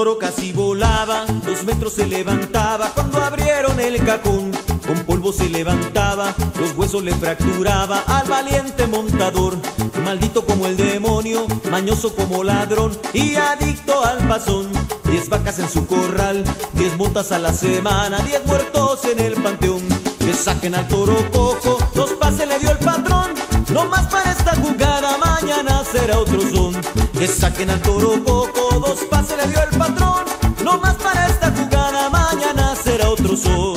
toro casi volaba, 2 metros se levantaba cuando abrieron el cajón. Con polvo se levantaba, los huesos le fracturaba al valiente montador. Maldito como el demonio, mañoso como ladrón y adicto al pasón. 10 vacas en su corral, 10 botas a la semana, 10 muertos en el panteón. Que saquen al toro cojo, 2 pases le dio el patrón. No más para esta jugada, mañana será otro son. Que saquen al toro cojo, 2 pases le dio el patrón. No más para esta jugada, mañana será otro son.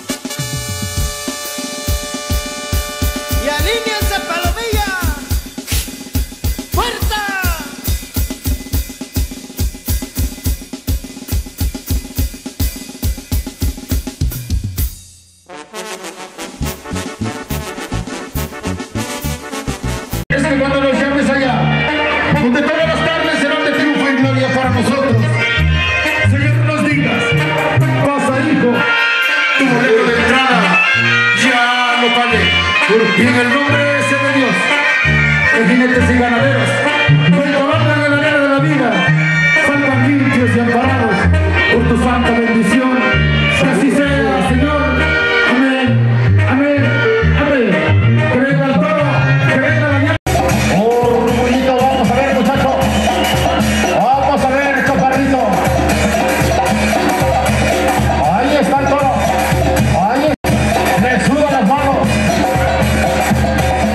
Y alíñense, palomilla. ¡Fuerza! Es que cuando nos llames allá, donde todas las tardes serán de triunfo y gloria para nosotros. Señor, nos digas, pasa, hijo, tu boleto de entrada ya lo pagué. Y en el nombre ese de Dios, de jinetes y ganaderos, que trabajan en la arena de la vida, salgan limpios y amparados por tu santa bendición. Que así sea, Señor. Amén, amén, amén. Que venga el toro, que venga la guía. Oh, Rumulito, vamos a ver, muchachos. Vamos a ver, chaparrito. Ahí está el toro. Ahí está. Me suda las manos.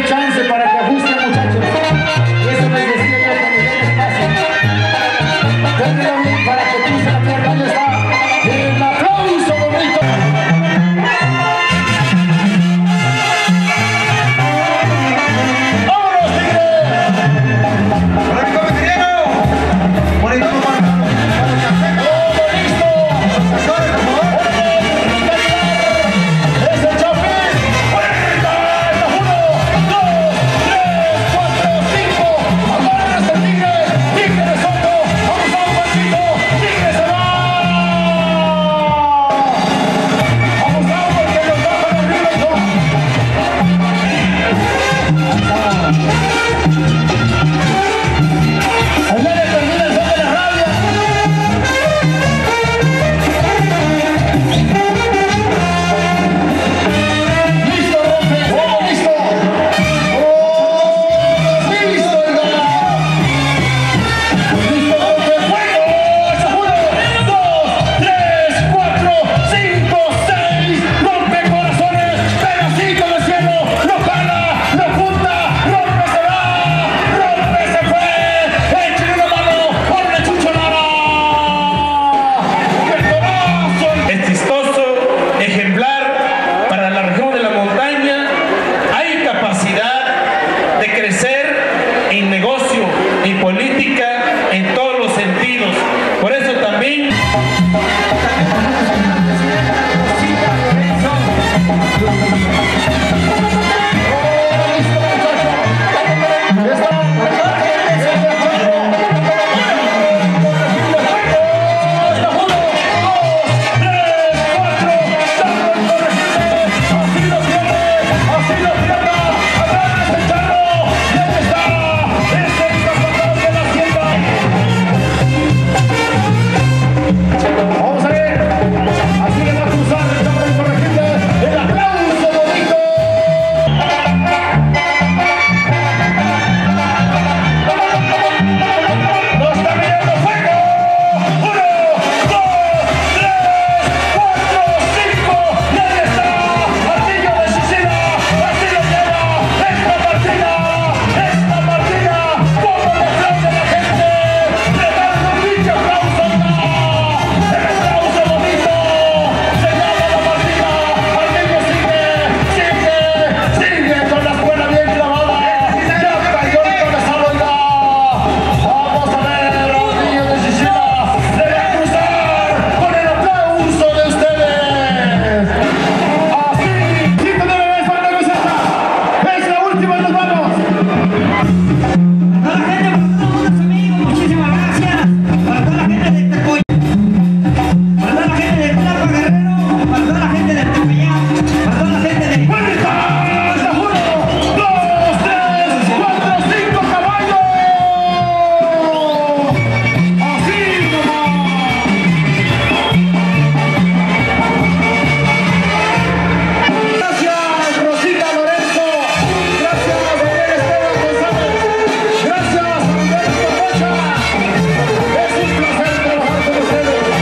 hay chance para